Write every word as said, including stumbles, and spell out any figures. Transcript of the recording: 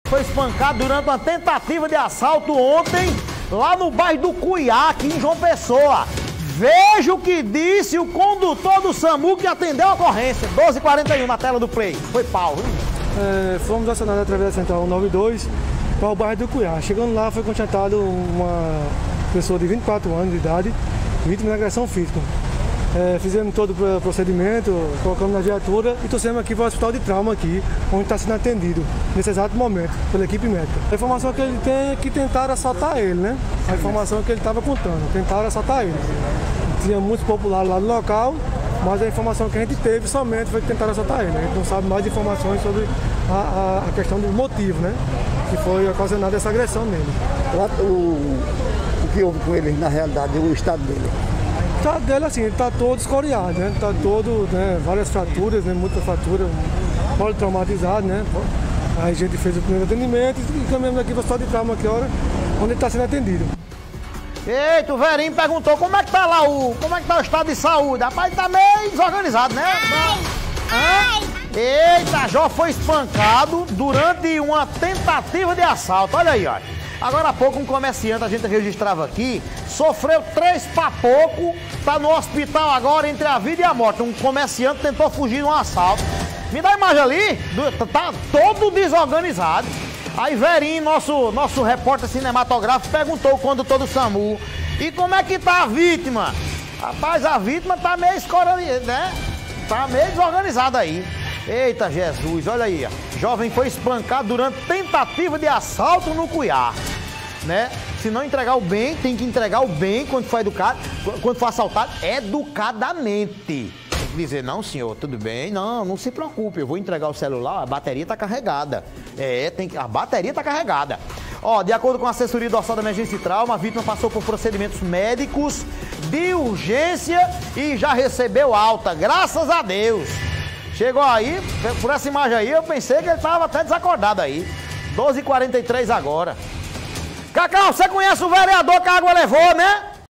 Foi espancado durante uma tentativa de assalto ontem, lá no bairro do Cuiá, aqui em João Pessoa. Veja o que disse o condutor do SAMU que atendeu a ocorrência. doze e quarenta e um na tela do Play. Foi pau, viu? É, fomos acionados através da central cento e noventa e dois para o bairro do Cuiá. Chegando lá, foi constatado uma pessoa de vinte e quatro anos de idade, vítima de agressão física. É, fizemos todo o procedimento, colocamos na viatura e trouxemos aqui para o hospital de trauma aqui, onde está sendo atendido nesse exato momento pela equipe médica. A informação que ele tem é que tentaram assaltar ele, né? A informação que ele estava contando, tentaram assaltar ele. Tinha muitos populares lá no local, mas a informação que a gente teve somente foi que tentaram assaltar ele. A gente não sabe mais informações sobre a, a, a questão do motivo, né? Que foi ocasionada essa agressão nele. O, o, o que houve com ele, na realidade, o estado dele? O estado dele, assim, ele está todo escoriado, né? Está todo, né, várias fraturas, né? Muita fratura, politraumatizado, né? Aí a gente fez o primeiro atendimento e caminhamos aqui para o hospital de trauma aqui, hora, onde ele está sendo atendido. Eita, o Verinho perguntou como é que tá lá o... como é que tá o estado de saúde. Rapaz, tá meio desorganizado, né? Ai, ai. Eita, Jó foi espancado durante uma tentativa de assalto. Olha aí, olha. Agora há pouco um comerciante, a gente registrava aqui, sofreu três papocos, tá no hospital agora entre a vida e a morte. Um comerciante tentou fugir de um assalto. Me dá a imagem ali, tá todo desorganizado. Aí Verinho, nosso, nosso repórter cinematográfico, perguntou ao condutor do SAMU: e como é que tá a vítima? Rapaz, a vítima tá meio escorada, né? Tá meio desorganizada aí. Eita Jesus, olha aí, ó. Jovem foi espancado durante tentativa de assalto no Cuiá, né? Se não entregar o bem, tem que entregar o bem quando for educado, quando for assaltado, educadamente. Tem que dizer, não senhor, tudo bem, não, não se preocupe, eu vou entregar o celular, a bateria tá carregada. É, tem que, a bateria tá carregada. Ó, de acordo com a assessoria do Hospital da Emergência e Trauma, a vítima passou por procedimentos médicos de urgência e já recebeu alta, graças a Deus. Chegou aí, por essa imagem aí, eu pensei que ele tava até desacordado aí. doze e quarenta e três agora. Cacau, você conhece o vereador que a água levou, né?